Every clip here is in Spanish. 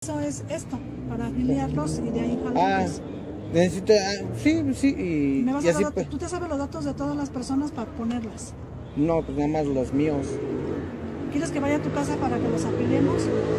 Eso es esto, para afiliarlos y de ahí jalarlos. Necesito, sí, Me vas y a así dar, pues. tú te sabes los datos de todas las personas para ponerlas. No, pues nada más los míos. ¿Quieres que vaya a tu casa para que los afiliemos?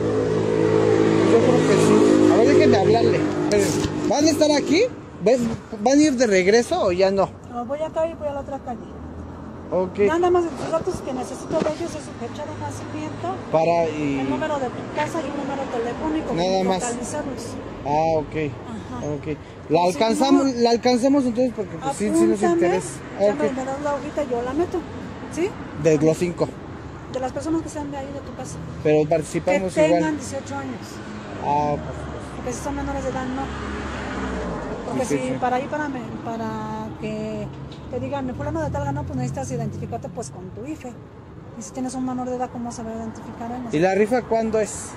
Yo creo que sí. A ver, déjenme hablarle. Esperen. ¿Van a estar aquí? ¿Van a ir de regreso o ya no? No, voy acá y voy a la otra calle. Ok. Nada más los datos que necesito de ellos es su fecha de nacimiento, el número de tu casa y un número telefónico. Nada más. Localizarlos. Ok. Ajá. Ok. La alcanzamos entonces porque pues sí nos interesa. Ya me das la hojita y yo la meto. ¿Sí? De los 5. De las personas que sean de ahí de tu casa. Pero participamos que tengan igual. 18 años. Pues. Porque si son menores de edad, no. Porque Sí, si sí. para que te digan, fulano de tal ganó, pues necesitas identificarte pues con tu IFE. Y si tienes un menor de edad, ¿cómo se va a identificar él? ¿Y la rifa cuándo es?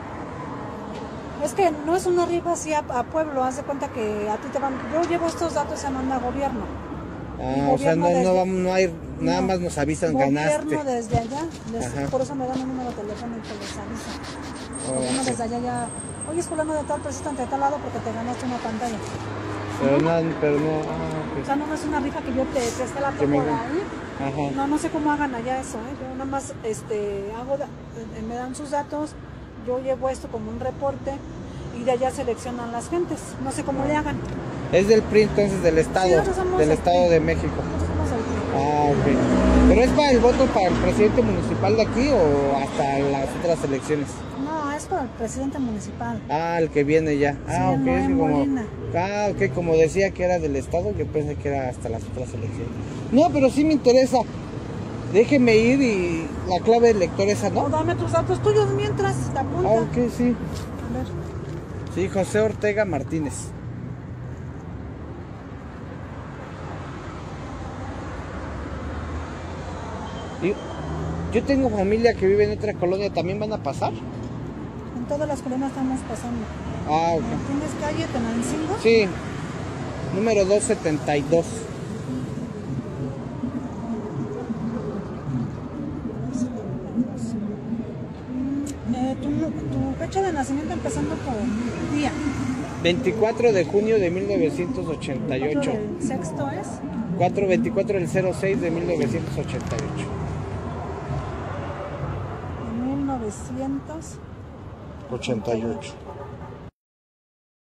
Es que no es una rifa así a pueblo, haz de cuenta que a ti te van... Yo llevo estos datos, se manda a gobierno. O sea, no hay, nada más nos avisan, ganaste. Gobierno desde allá, Ajá. por eso me dan un número telefónico y les avisan. Gobierno Sí. desde allá ya... Oye, es fulano de tal, presístante de tal lado porque te ganaste una pantalla. Pero no. O sea, no es una rifa que yo te esté la Que me- por ahí. Ajá. No sé cómo hagan allá eso, ¿eh? Yo nada más me dan sus datos, yo llevo esto como un reporte y de allá seleccionan las gentes. No sé cómo le hagan. Es del PRI entonces, del Estado, Sí, nosotros somos del del Estado PRI. de México. Nosotros somos el PRI. Ok. ¿Pero es para el voto para el presidente municipal de aquí o hasta las otras elecciones? No, es para el presidente municipal. El que viene ya. Sí, Ok, en como, Molina. ok, como decía que era del Estado, yo pensé que era hasta las otras elecciones. No, pero sí me interesa. Déjeme ir y la clave del lector esa, No, ¿no? dame tus datos tuyos mientras, te apunta. Ok, sí. A ver. Sí, José Ortega Martínez. Y yo tengo familia que vive en otra colonia, ¿también van a pasar? En todas las colonias estamos pasando. Ok. ¿Tienes calle Tenancingo? Sí, número 272. Tu fecha de nacimiento empezando por día. 24 de junio de 1988. ¿El sexto es? 424 del 06 de 1988. 1988. 88.